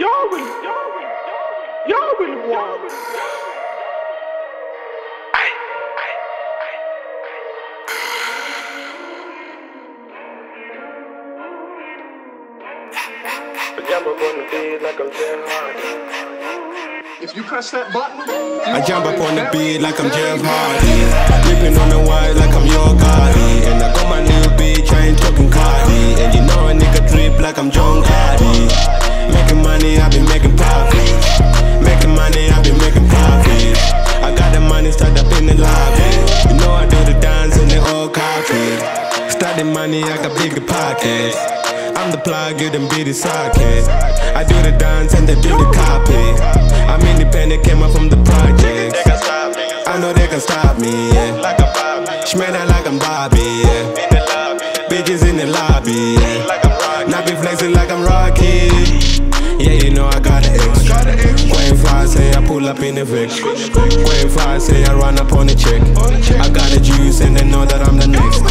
Y'all really want. I jump up on the beat like I'm Jeff Hardy. If you press that button, I jump up on the beat like I'm Jeff Hardy. Ripping on the wire like I'm your Gotti. And I got my new bitch, I ain't talking Cardi. And you know a nigga drip like I'm John Gotti. Making money, I been making profits. Making money, I been making profits. I got the money, start up in the lobby. You know I do the dance and they all copy. Starting money, I got bigger pockets. I'm the plug, you them be the socket. I do the dance and they do the copy. I'm independent, came up from the project. I know they can stop me, yeah. Shmena like I'm Bobby, yeah. Bitches in the lobby, yeah. Not be flexing like I'm Rocky. Yeah, you know I got an X. Going far, say I pull up in the Vic. Going far, say I run up on the check. I got the juice and they know that I'm the next.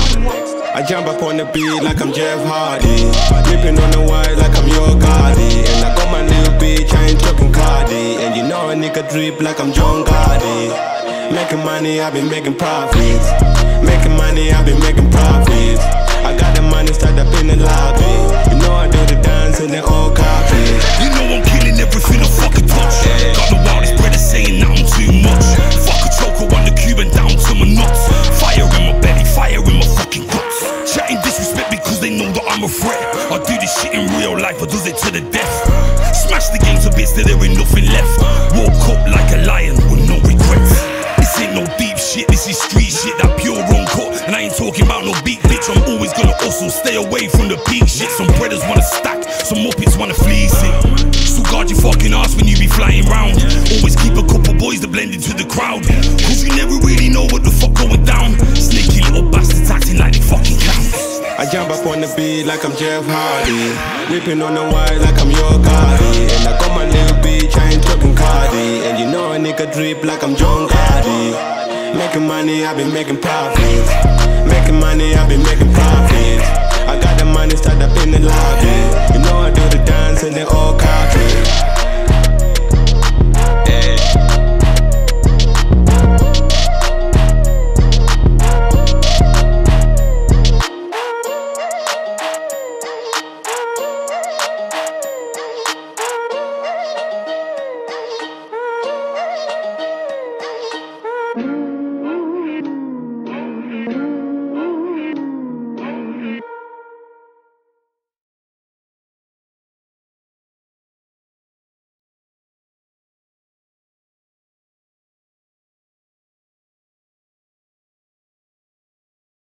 I jump up on the beat like I'm Jeff Hardy. Ripping on the wire like I'm your Gotti. And I got my new bitch, I ain't talking Cardi. And you know a nigga drip like I'm John Gotti. Making money, I been making profits. Making money, I been making profits. I got the money, start up in the lobby. You know I do the dance and they all copy. You know I'm killing everything I fucking touch. Got the wildest brother saying that I'm too much. Fuck a choker on the cube and down to my nuts. Fire in my belly, fire in my fucking guts. Chatting disrespect because they know that I'm a threat. I do this shit in real life, I do it to the death. Smash the game to bits till there ain't nothing left. Walk up like a lion with no regrets. This ain't no deep shit, this is street shit. That pure wrong cut, and I ain't talking about no beat bitch. I'm always gonna hustle, stay away from the peak shit. Some brothers wanna stack, some muppets wanna fleece it. So guard your fucking ass when you be flying round. Always keep a couple boys that blend into the crowd, cause you never really know what the fuck going down. Sneaky little bastards acting like they fucking clowns. I jump up on the beat like I'm Jeff Hardy. Ripping on the wire like I'm your Gotti. And I got my little bitch, I ain't talking Cardi. And you know a nigga drip like I'm John Gotti. Making money, I been making profits. Making money, I been making profits. I got the money, start up in the lobby.